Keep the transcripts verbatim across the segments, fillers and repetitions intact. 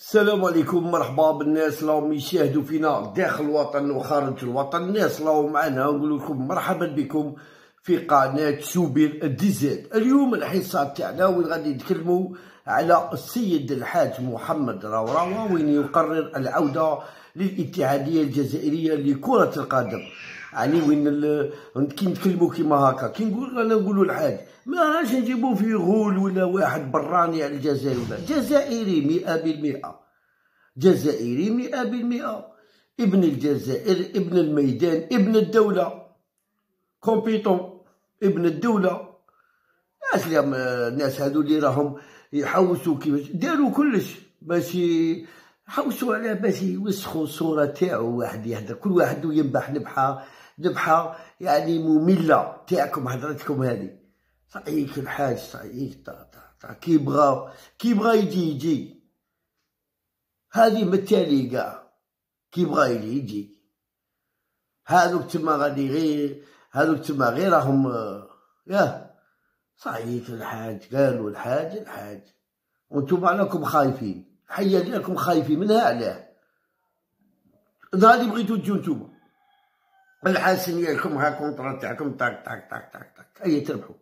السلام عليكم، مرحبا بالناس اللي راهم يشاهدوا فينا داخل الوطن وخارج الوطن. الناس اللي راهم معنا نقول لكم مرحبا بكم في قناه شوبير دي زاد. اليوم الحصه تاعنا وين غادي نتكلموا على السيد الحاج محمد راوراوة وين يقرر العوده للاتحاديه الجزائريه لكره القدم. يعني وين كي نتكلموا كيما هكا كي نقول انا نقولوا الحاج ما راش نجيبوا فيه غول ولا واحد براني على الجزائر، جزائري مئة بالمئة، جزائري مئة بالمئة، ابن الجزائر، ابن الميدان، ابن الدولة، كومبيتون، ابن الدولة. ناس الناس هادو اللي راهم يحوسوا كيفاش داروا كلش باش يحوسوا على باش يوسخوا الصورة تاعو. واحد يهدر كل واحد ينبح نبحة نبحة يعني مملة تاعكم هضرتكم هذه. صعيك الحاج صعيك كي بغا كي بغا يجي يجي، هذه مثالي كاع كي بغا يجي يجي. هذوك تما غادي غير هذوك تما غير راهم ياه. صعيك الحاج قالوا الحاج الحاج وانتم عليكم خايفين، الحية ديالكم خايفين منها. علاه نهار اللي بغيتو تجو نتوما الحاسن ديالكم ها كونطرا تاعكم طاك طاك طاك طاك طاك هيا تربحوا.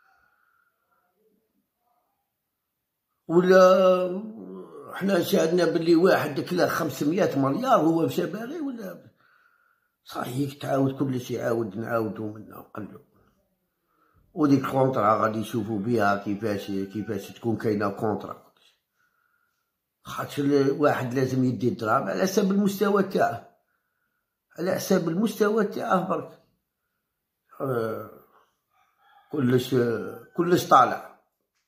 ولا حنا شاهدنا باللي واحد كلا خمسمية مليار هو مشى باغي ولا صحيح تعاود كل شيء عاود نعاودو منا نقلو. وديك كونطرا غادي يشوفوا بها كيفاش كيفاش تكون كاينه كونطرا، خاطر واحد لازم يدي الدراهم على حسب المستوى تاعه، على حساب المستوى تاعه برك. آه كلش كلش طالع.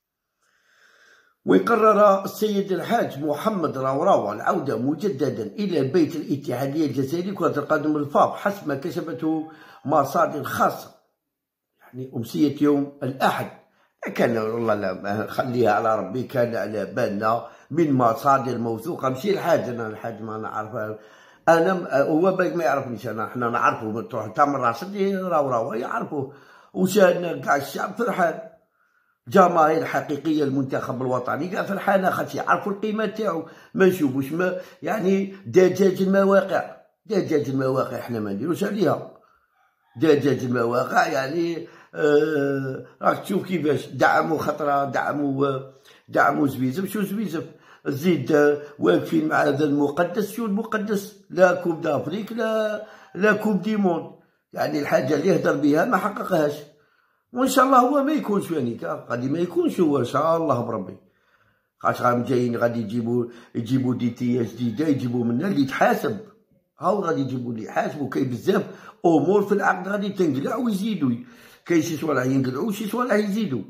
ويقرر السيد الحاج محمد راوراوة العودة مجددا إلى بيت الاتحادية الجزائرية لكرة القدم الفاف حسب ما كشفته مصادر خاصة. يعني أمسية يوم الأحد كان والله لا خليها على ربي، كان على بالنا من مصادر موثوقة. ماشي الحاج أنا الحاج ما نعرفها أنا، هو باقي ما يعرفنيش أنا، حنا نعرفو تروح تامر راشد راوراوة يعرفوه. وشاهدنا كاع الشعب فرحان، جماهير حقيقيه المنتخب الوطني كاع فرحانه خاطر يعرفوا القيمه تاعو. ما نشوفوش ما يعني دجاج المواقع، دجاج المواقع حنا ما نديروش عليها. دجاج المواقع يعني آه راك تشوف كيفاش دعموا خطره، دعموا دعموا زويزف. شو زويزف زيد واقفين مع هذا المقدس. شو المقدس؟ لا كوب دافريك لا لا كوب دي موند. يعني الحاجه اللي يهدر بها ما حققهاش، وان شاء الله هو ما يكونش يعني غادي ما يكونش هو ان شاء الله بربي. خاطر راهم جايين غادي يجيبوا يجيبوا ديتيه جديده يجيبوا منا اللي يتحاسب. هاو غادي يجيبوا اللي يحاسبوا. كاين بزاف امور في العقد غادي تنقلع ويزيدوا، كاين شي صوالح ينقلعوا وشي صوالح يزيدوا.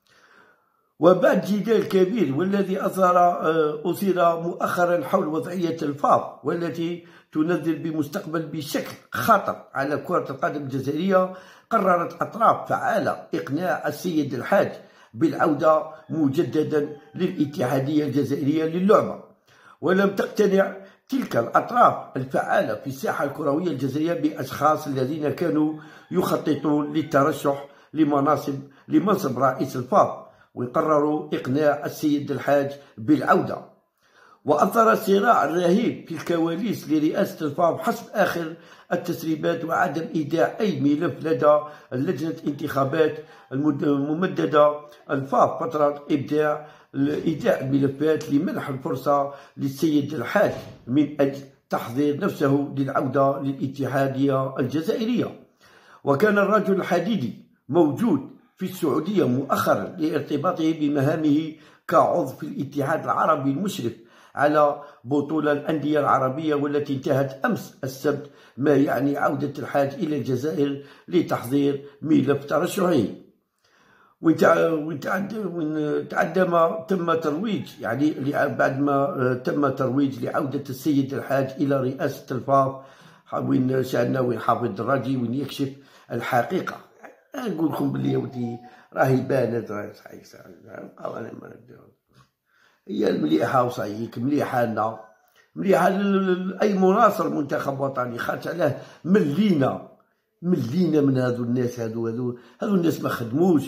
وبعد جدال كبير والذي اثار اثير مؤخرا حول وضعيه الفاف والتي تنذر بمستقبل بشكل خطر على كرة القدم الجزائرية، قررت أطراف فعالة إقناع السيد الحاج بالعودة مجددا للاتحادية الجزائرية للعبة. ولم تقتنع تلك الأطراف الفعالة في الساحة الكروية الجزائرية بأشخاص الذين كانوا يخططون للترشح لمناصب لمنصب رئيس الفاف، وقرروا إقناع السيد الحاج بالعودة. وأثر الصراع الرهيب في الكواليس لرئاسة الفاف حسب آخر التسريبات وعدم إيداع أي ملف لدى لجنة الانتخابات الممددة الفاف فترة إبداع إيداع الملفات لمنح الفرصة للسيد الحاج من أجل تحضير نفسه للعودة للاتحادية الجزائرية. وكان الرجل الحديدي موجود في السعودية مؤخرا لارتباطه بمهامه كعضو في الاتحاد العربي المشرف على بطولة الأندية العربية والتي انتهت أمس السبت، ما يعني عودة الحاج إلى الجزائر لتحضير ملف ترشحه. وتعدم تم ترويج يعني بعد ما تم ترويج لعودة السيد الحاج إلى رئاسة الفاف، وين شاهدنا وين حافظ الدراجي وين يكشف الحقيقة. نقول لكم باللي ودي راهي بانت راهي صحيح القوانين ما نديرو هي المليحه وصايك مليحه لنا مليحه لاي مناصر منتخب وطني. خاطر علاه ملينا ملينا من هذو الناس. هذو هذو هذو الناس ما خدموش،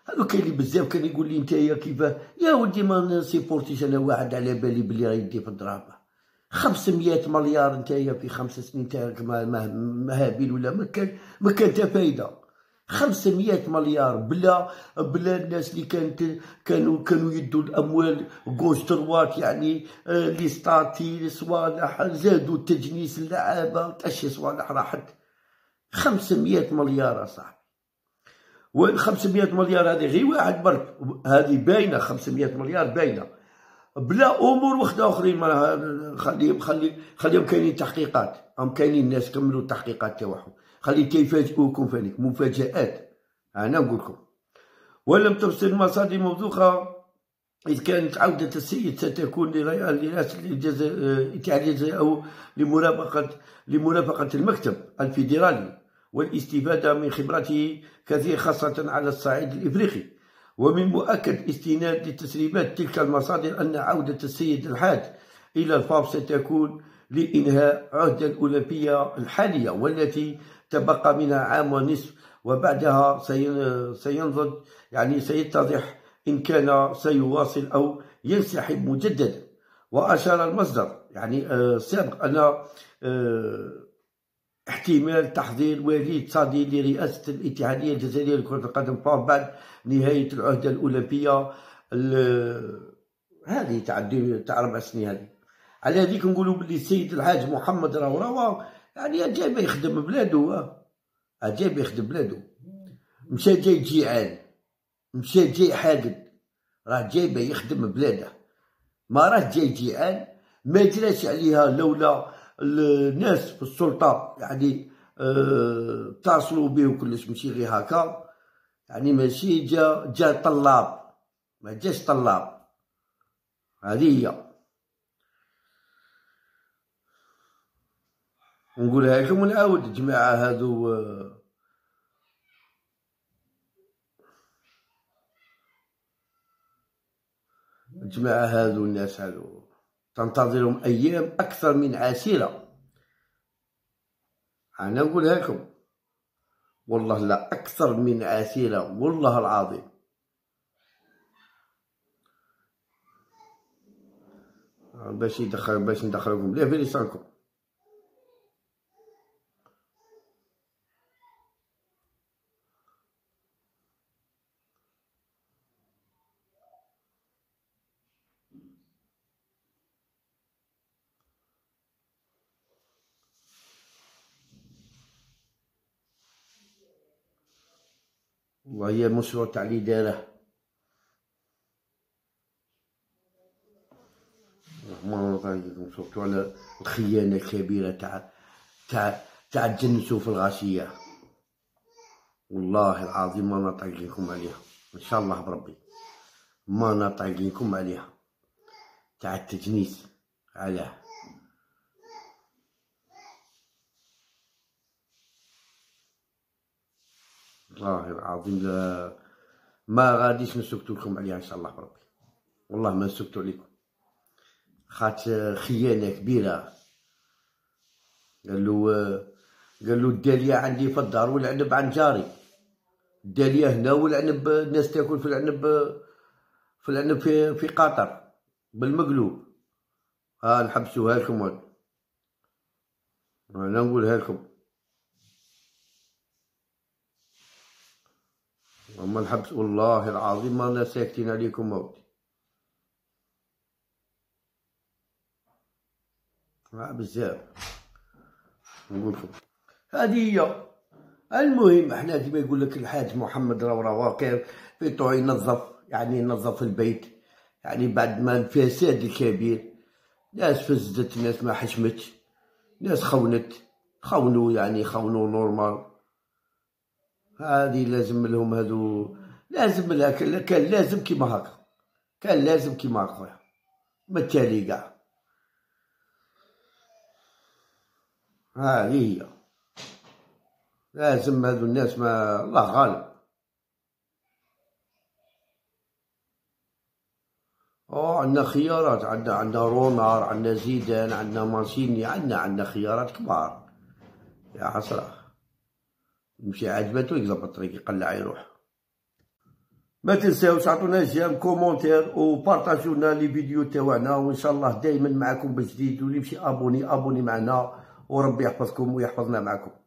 هادو كاينين بزاف. كان يقول لي نتايا كيفاه يا ودي ما نسيبورتيش انا واحد على بالي بلي غيدي في الدراهم. خمسمية مليار نتايا في خمس سنين تاعك ما هابيل ولا ما كان ما كان تا فايده. خمسمية مليار بلا بلا الناس اللي كانت كانوا كانوا يدوا الاموال غوش تروات، يعني آه لي ستاتي لي صوالح زادوا تجنيس اللعابه تاشي صوالح راحت. خمسمية مليار اصاحبي، و خمسمية مليار هذه غير واحد برك، هذه باينه خمسمية مليار باينه بلا امور وحده اخرين. خليهم خلي خليهم كاينين تحقيقات، هم كاينين ناس كملوا التحقيقات تاعهم، خلي تيفاجئوكم فانيك مفاجآت. انا نقول لكم ولم تفصل المصادر موثوقه إذ كانت عودة السيد ستكون لرئاسة الاتحاد الجزائري أو لمرافقة لمرافقة المكتب الفيدرالي والاستفادة من خبرته كثير خاصة على الصعيد الإفريقي. ومن مؤكد استناد لتسريبات تلك المصادر أن عودة السيد الحاج إلى الفاف ستكون لإنهاء عهدة الأولمبية الحالية والتي تبقى منها عام ونصف، وبعدها سينضج يعني سيتضح إن كان سيواصل أو ينسحب مجددا. وأشار المصدر يعني السابق أن اه احتمال تحضير وليد صادي لرئاسة الاتحادية الجزائرية لكرة القدم فاف بعد نهاية العهدة الأولمبية هذه تاع تاع أربع سنين هذه. على هذيك نقولوا بلي السيد الحاج محمد راهو راهو يعني جاي يخدم بلادو، جاي يخدم بلادو، مشى جاي جيعان، مشى جاي حاقد، راه جاي يخدم بلاده، ما راه جاي جيعان. ما جراش عليها لولا الناس في السلطة يعني اه اتصلوا به وكلش، ماشي غير هكا يعني ماشي جا جا طلاب، ما جاش طلاب. هذه هي نقولها لكم ونعاود الجماعة هذو اه الجماعة هذو الناس هذو تنتظرهم أيام أكثر من عسيرة. أنا نقولها لكم والله لا أكثر من عسيرة والله العظيم. باش يدخل باش ندخلكم ليه في لسانكم. والله هي المشروع تاع اللي داره ما نطيقكم سورتو على الخيانة الكبيرة تاع تاع تاع تجنسوا في الغاشية. والله العظيم ما نطيقكم عليها ان شاء الله بربي، ما نطيقكم عليها تاع التجنيس. علاه والله العظيم لا ما غاديش نسكتو لكم عليها ان شاء الله بربي، والله ما نسكتو عليكم خاطر خيانة كبيرة. قالو قالو الدالية عندي في الدار والعنب عن جاري، الدالية هنا والعنب الناس تاكل في العنب في العنب في في قطر بالمقلوب. ها نحبسوها لكم هاد انا نقولها لكم، وما نحبس والله العظيم ما ساكتين عليكم موت. بزاف نقول لكم هذه هي. المهم احنا كيما يقول لك الحاج محمد راهو راهو كيف فيتو ينظف يعني ينظف البيت يعني بعد ما الفساد الكبير. ناس فسدت، ناس ما حشمتش، ناس خونت خونوا يعني خونوا نورمال. هذه لازم لهم هذو لازم لها كان لازم كيما هكا كان لازم كيما هكا خويا ما التالي كاع. هذه هي لازم هذو الناس ما الله غالب. اه عندنا خيارات، عندنا عندنا رونار، عندنا زيدان، عندنا مانشيني، عندنا عندنا خيارات كبار يا حسرة. يمشي عجبته يقلب الطريق يقلع يروح. ما تنساوش عطونا جيم كومونتير وبارطاجونا لي فيديو تاعنا، وان شاء الله دائما معكم بجديد، واللي يمشي ابوني ابوني معنا، وربي يحفظكم ويحفظنا معكم.